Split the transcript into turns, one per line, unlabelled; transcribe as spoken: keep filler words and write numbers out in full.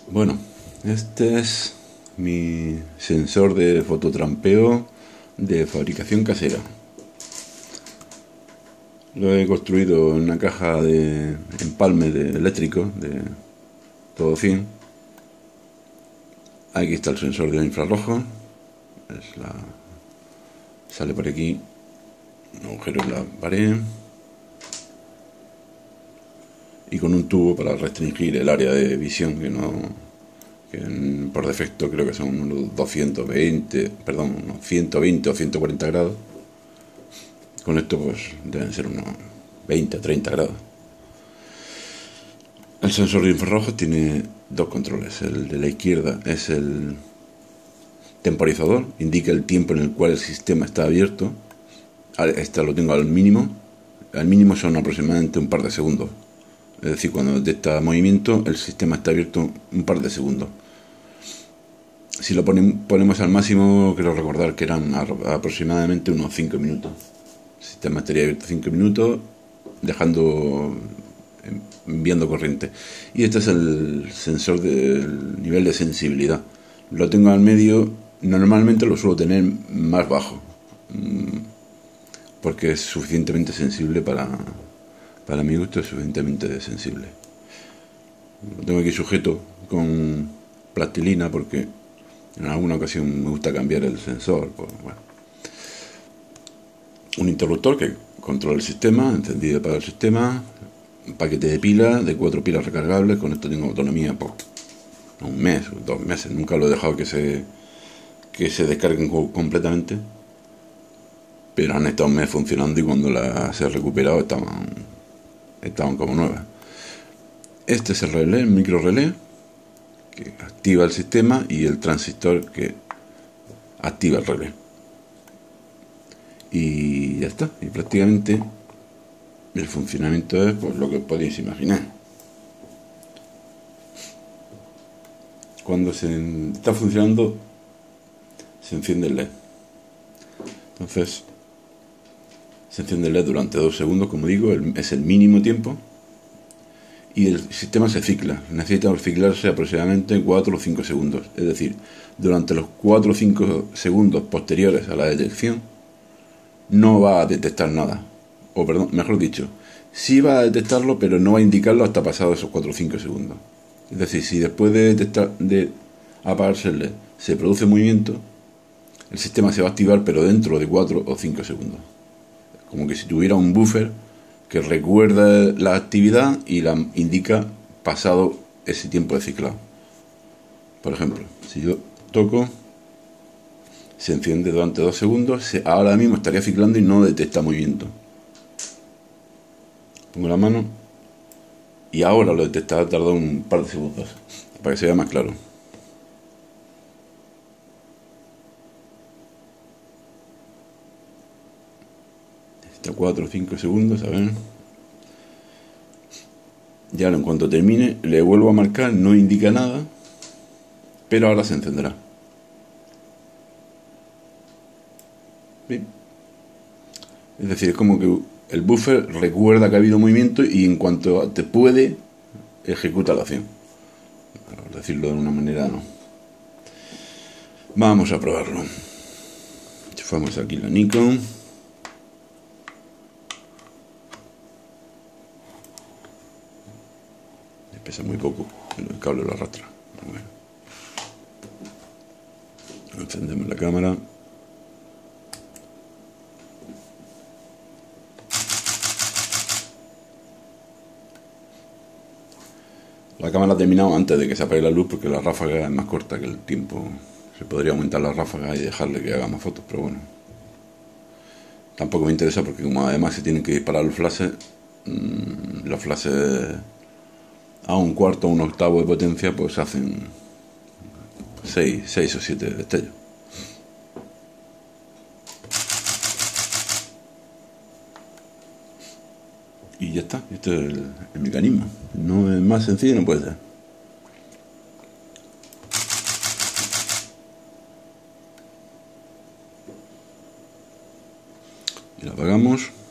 Bueno, este es mi sensor de fototrampeo de fabricación casera. Lo he construido en una caja de empalme de eléctrico de todo cien. Aquí está el sensor de infrarrojo. Es la... Sale por aquí un agujero en la pared y con un tubo para restringir el área de visión, que no que por defecto creo que son unos doscientos veinte, perdón, unos ciento veinte o ciento cuarenta grados. Con esto pues deben ser unos veinte a treinta grados. El sensor de infrarrojos tiene dos controles. El de la izquierda es el temporizador, indica el tiempo en el cual el sistema está abierto. Este lo tengo al mínimo. Al mínimo son aproximadamente un par de segundos. Es decir, cuando detecta movimiento, el sistema está abierto un par de segundos. Si lo ponemos al máximo, quiero recordar que eran aproximadamente unos cinco minutos. El sistema estaría abierto cinco minutos, dejando, enviando corriente. Y este es el sensor del nivel de sensibilidad. Lo tengo al medio, normalmente lo suelo tener más bajo, porque es suficientemente sensible para, para mi gusto, es suficientemente sensible. Lo tengo aquí sujeto con plastilina porque en alguna ocasión me gusta cambiar el sensor. Pues, bueno. Un interruptor que controla el sistema, encendido y apaga el sistema. Un paquete de pilas, de cuatro pilas recargables. Con esto tengo autonomía por un mes, dos meses. Nunca lo he dejado que se, que se descarguen completamente. Pero han estado un mes funcionando y cuando las he recuperado estaban, estaban como nuevas. Este es el relé, el micro relé, que activa el sistema, y el transistor que activa el relé. Y ya está. Y prácticamente el funcionamiento es pues lo que podéis imaginar. Cuando se está funcionando, se enciende el L E D. Entonces, se enciende el L E D durante dos segundos, como digo, es el mínimo tiempo. Y el sistema se cicla. Necesita ciclarse aproximadamente cuatro o cinco segundos. Es decir, durante los cuatro o cinco segundos posteriores a la detección, no va a detectar nada. O perdón, mejor dicho, sí va a detectarlo, pero no va a indicarlo hasta pasados esos cuatro o cinco segundos. Es decir, si después de, detectar, de apagarse el L E D se produce movimiento, el sistema se va a activar, pero dentro de cuatro o cinco segundos. Como que si tuviera un buffer que recuerda la actividad y la indica pasado ese tiempo de ciclado. Por ejemplo, si yo toco, se enciende durante dos segundos, se, ahora mismo estaría ciclando y no detecta movimiento. Pongo la mano y ahora lo detecta, ha tardado un par de segundos, para que se vea más claro. Está cuatro o cinco segundos, a ver. Ya en cuanto termine, le vuelvo a marcar, no indica nada, pero ahora se encenderá. Bien. Es decir, es como que el buffer recuerda que ha habido movimiento y en cuanto te puede, ejecuta la acción. Por decirlo de una manera, no. Vamos a probarlo. Enchufamos aquí la Nikon. Pesa muy poco, el cable lo arrastra. Bueno. Encendemos la cámara. La cámara ha terminado antes de que se apague la luz porque la ráfaga es más corta que el tiempo. Se podría aumentar la ráfaga y dejarle que haga más fotos, pero bueno. Tampoco me interesa porque como además se tienen que disparar los flashes, mmm, los flashes a un cuarto o un octavo de potencia pues hacen seis o siete destellos. Y ya está, este es el, el mecanismo. No es más sencillo, no puede ser. Y lo apagamos.